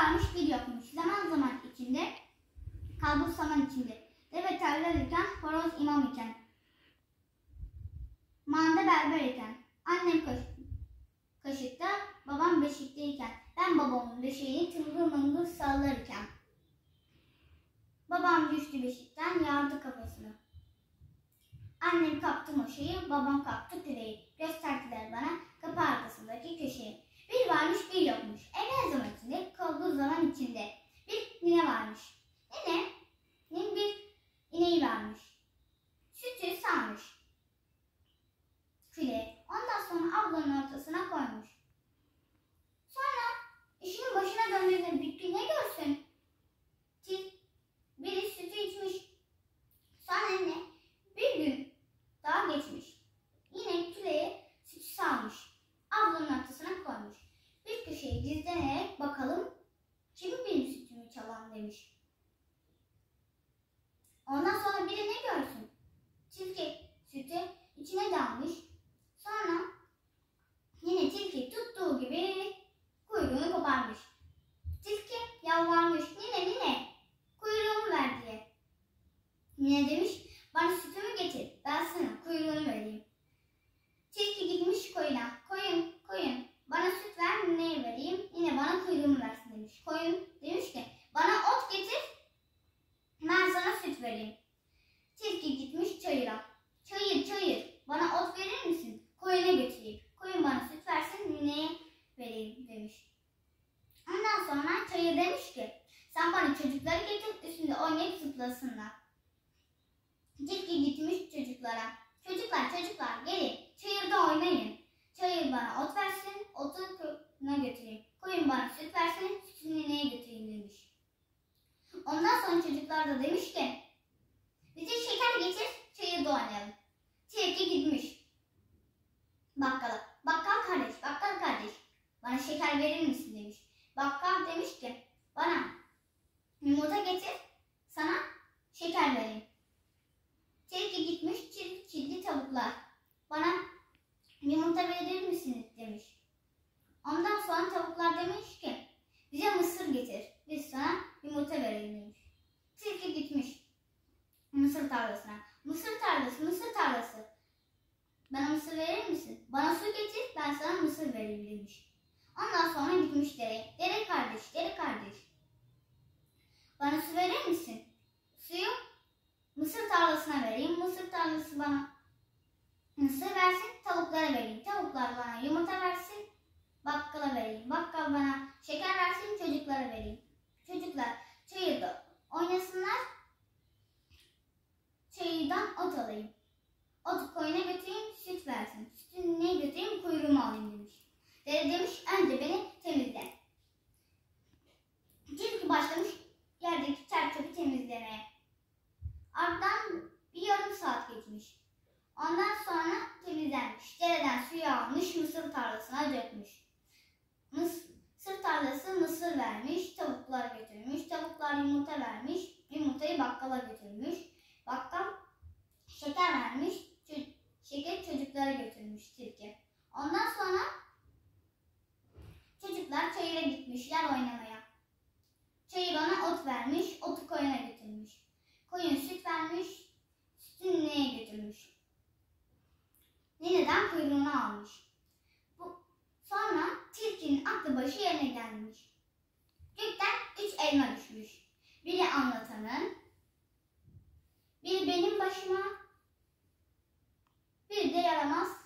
varmış bir yokmuş. Zaman zaman içinde, kalbur saman içinde. Deve terler iken, horoz imam iken. Manda berber iken. Annem kaşıkta, babam beşikteyken. Ben babamın döşeğini tıngır mıngır sallarken. Babam düştü beşikten, yardı kafasını. Annem kaptı moşeyi, babam kaptı küreği. Gösterdiler bana kapı arkasındaki köşeyi. Bir varmış bir yokmuş. Evvel zaman içinde, kaldığı zaman içinde. Bir nine varmış. Ninenin bir ineği varmış. Sütü sağmış küreğe. Ondan sonra ablanın ortasına koymuş. Sonra işinin başına dönmesine bir ne görsün? Biri sütü içmiş. Sonra ne? Bir gün daha geçmiş. Yine küreğe sütü sağmış. Ablanın ortasına koymuş. Bir köşeye gizlenerek bakalım kim benim sütümü çalan demiş. Ondan sonra biri ne görsün? Tilki sütü içine dalmış. Sonra yine tilki tuttuğu gibi kuyruğunu koparmış. Tilki yalvarmış. Nine kuyruğumu ver diye. Nine demiş bana sütümü getir. Ben sana kuyruğunu vereyim. Tilki gitmiş koyuna. Koyun bana süt ver, nineye vereyim. Yine bana kuyruğumu versin demiş. Koyun demiş ki bana ot getir. Ben sana süt vereyim. Tilki gitmiş çayıra. Çayır bana ot verir misin? Koyuna götüreyim. Koyun bana süt versin, nineye vereyim demiş. Ondan sonra çayır demiş ki sen bana çocukları getir, üstünde oynayıp zıplasınlar. Tilki gitmiş çocuklara. Çocuklar gelin çayırda oynayın. Çayır bana ot versin, otu koyuna götüreyim. Koyun bana süt versin, sütünü nineye götüreyim demiş. Ondan sonra çocuklar da demiş ki bize şeker getir, çayırda oynayalım. Tilki gitmiş bakkala. Bakkal kardeş bana şeker verir misin demiş. Bakkal demiş ki bana yumurta getir, sana şeker vereyim. Tilki gitmiş çilli tavuklar. Bana yumurta verir misiniz demiş. Ondan sonra tavuklar demiş ki bize mısır getir, biz sana yumurta verelim demiş. Tilki gitmiş mısır tarlasına. Mısır tarlası. Bana mısır verir misin? Bana su getir, ben sana mısır vereyim demiş. Ondan sonra gitmiş dereye. Dere kardeş. Bana su verir misin? Suyu mısır tarlasına vereyim. Mısır tarlası bana mısır versin, tavuklara vereyim. Tavuklar bana yumurta versin, bakkala vereyim. Bakkal bana şeker versin, çocuklara vereyim. Çocuklar çayırda oynasınlar, çayırdan ot alayım. Otu koyuna götüreyim, süt versin. Sütünü neye götüreyim, kuyruğumu alayım demiş. Dere demiş önce beni temizle. Tilki başlamış yerdeki çer çöpü temizlemeye. Ardından bir yarım saat geçmiş. Ondan sonra temizlenmiş. Dereden suyu almış, mısır tarlasına dökmüş. Mısır tarlası mısır vermiş, tavuklara götürmüş. Tavuklar yumurta vermiş, yumurtayı bakkala götürmüş. Bakkal şeker vermiş, şeker çocuklara götürmüş tilki. Ondan sonra çocuklar çayıra gitmişler oynamaya. Çayır ona ot vermiş, otu koyuna götürmüş. Koyun süt vermiş, sütü nineye götürmüş. Nineden kuyruğunu almış. Sonra tilkinin aklı başı yerine gelmiş. Gökten 3 elma düşmüş. Biri anlatanın, biri benim başıma, bir de yaramaz